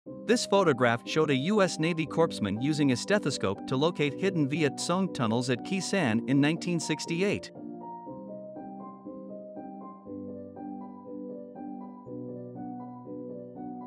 This photograph showed a US Navy Corpsman using a stethoscope to locate hidden Viet Cong tunnels at Khe Sanh in 1968.